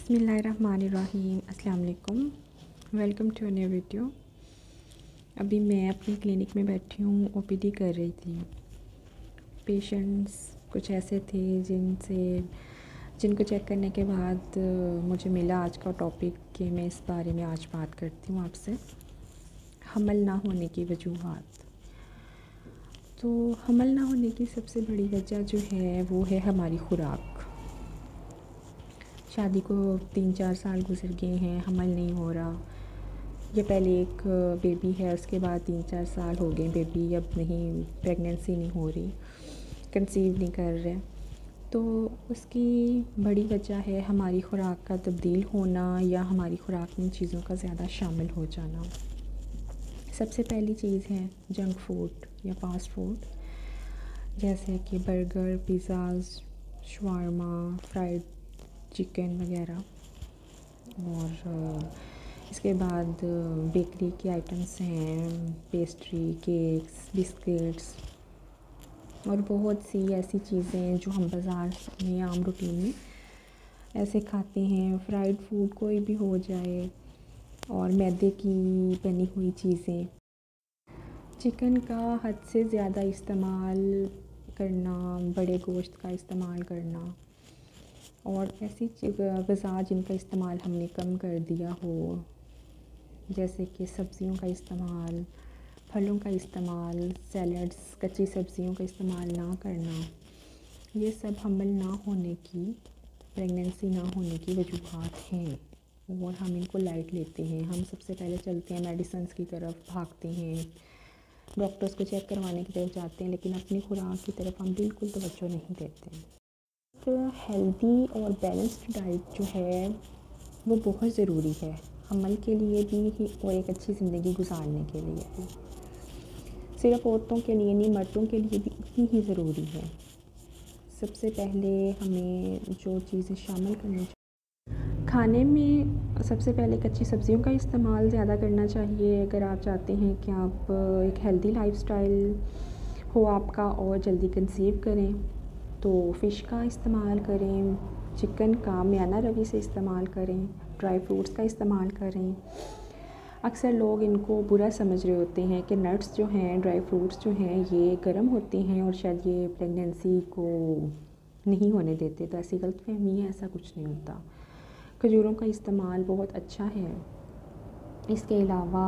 बिस्मिल्लाहिर्रहमानिर्रहीम। अस्सलाम वालेकुम। Welcome to a new video. अभी मैं अपनी क्लिनिक में बैठी हूँ, ओपीडी कर रही थी। पेशेंट्स कुछ ऐसे थे जिनको चेक करने के बाद मुझे मिला आज का टॉपिक कि मैं इस बारे में आज बात करती हूँ आपसे, हमल ना होने की वजूहात। तो हमल ना होने की सबसे बड़ी वजह जो है वो है हमारी खुराक। शादी को 3-4 साल गुजर गए हैं, हमल नहीं हो रहा, या पहले एक बेबी है उसके बाद 3-4 साल हो गए बेबी अब नहीं, प्रेगनेंसी नहीं हो रही, कंसीव नहीं कर रहे, तो उसकी बड़ी वजह है हमारी खुराक का तब्दील होना या हमारी खुराक में चीज़ों का ज़्यादा शामिल हो जाना। सबसे पहली चीज़ है जंक फूड या फास्ट फूड, जैसे कि बर्गर, पिज़्ज़ाज़, शवारमा, फ्राइड चिकन वगैरह। और इसके बाद बेकरी के आइटम्स हैं, पेस्ट्री, केक्स, बिस्किट्स और बहुत सी ऐसी चीज़ें जो हम बाज़ार में आम रूटीन में ऐसे खाते हैं। फ्राइड फूड कोई भी हो जाए, और मैदे की बनी हुई चीज़ें, चिकन का हद से ज़्यादा इस्तेमाल करना, बड़े गोश्त का इस्तेमाल करना, और ऐसी ग़िज़ा जिनका इस्तेमाल हमने कम कर दिया हो, जैसे कि सब्ज़ियों का इस्तेमाल, फलों का इस्तेमाल, सैलड्स, कच्ची सब्ज़ियों का इस्तेमाल ना करना, ये सब हमल ना होने की, प्रेगनेंसी ना होने की वजूहात हैं। और हम इनको लाइट लेते हैं। हम सबसे पहले चलते हैं मेडिसिन्स की तरफ, भागते हैं, डॉक्टर्स को चेक करवाने की तरफ जाते हैं, लेकिन अपनी खुराक की तरफ हम बिल्कुल तवज्जो नहीं देते। तो हेल्दी और बैलेंस्ड डाइट जो है वो बहुत ज़रूरी है हमल के लिए भी और एक अच्छी ज़िंदगी गुजारने के लिए भी। सिर्फ़ औरतों के लिए नहीं, मर्दों के लिए भी इतनी ही ज़रूरी है। सबसे पहले हमें जो चीज़ें शामिल करनी चाहिए खाने में, सबसे पहले कच्ची सब्ज़ियों का इस्तेमाल ज़्यादा करना चाहिए। अगर आप चाहते हैं कि आप एक हेल्दी लाइफ़स्टाइल हो आपका और जल्दी कंसीव करें, तो फ़िश का इस्तेमाल करें, चिकन का म्याना रवि से इस्तेमाल करें, ड्राई फ्रूट्स का इस्तेमाल करें। अक्सर लोग इनको बुरा समझ रहे होते हैं कि नट्स जो हैं, ड्राई फ्रूट्स जो हैं, ये गर्म होते हैं और शायद ये प्रेगनेंसी को नहीं होने देते, तो ऐसी गलतफहमी है, ऐसा कुछ नहीं होता। खजूरों का इस्तेमाल बहुत अच्छा है। इसके अलावा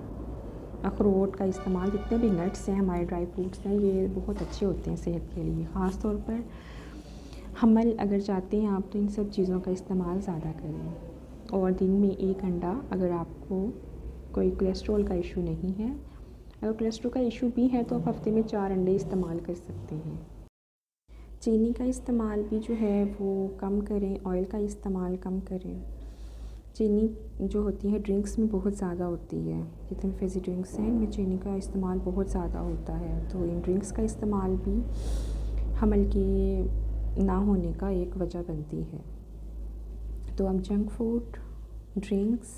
अखरोट का इस्तेमाल, जितने भी नट्स हैं, हमारे ड्राई फ्रूट्स हैं, ये बहुत अच्छे होते हैं सेहत के लिए। ख़ास तौर पर हमल अगर चाहते हैं आप, तो इन सब चीज़ों का इस्तेमाल ज़्यादा करें। और दिन में 1 अंडा, अगर आपको कोई कोलेस्ट्रॉल का इशू नहीं है। अगर कोलेस्ट्रॉल का इशू भी है तो आप हफ्ते में 4 अंडे इस्तेमाल कर सकते हैं। चीनी का इस्तेमाल भी जो है वो कम करें, ऑयल का इस्तेमाल कम करें। चीनी जो होती है ड्रिंक्स में बहुत ज़्यादा होती है, जितने फिज़ी ड्रिंक्स हैं इनमें चीनी का इस्तेमाल बहुत ज़्यादा होता है, तो इन ड्रिंक्स का इस्तेमाल भी हमल की ना होने का एक वजह बनती है। तो हम junk food, drinks,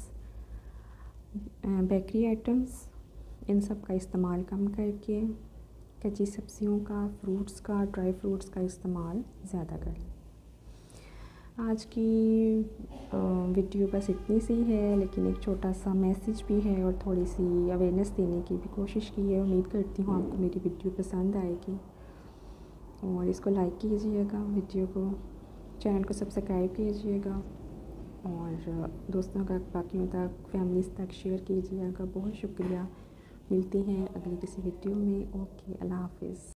bakery items, इन सब का इस्तेमाल कम करके कच्ची सब्जियों का, फ्रूट्स का, ड्राई फ्रूट्स का इस्तेमाल ज़्यादा करें। आज की वीडियो बस इतनी सी है, लेकिन एक छोटा सा मैसेज भी है और थोड़ी सी अवेयरनेस देने की भी कोशिश की है। उम्मीद करती हूँ आपको मेरी वीडियो पसंद आएगी, और इसको लाइक कीजिएगा, वीडियो को, चैनल को सब्सक्राइब कीजिएगा, और दोस्तों तक, बाकियों तक, फैमिलीज़ तक शेयर कीजिएगा। बहुत शुक्रिया। मिलते हैं अगली किसी वीडियो में। ओके, अल्लाह हाफ़िज़।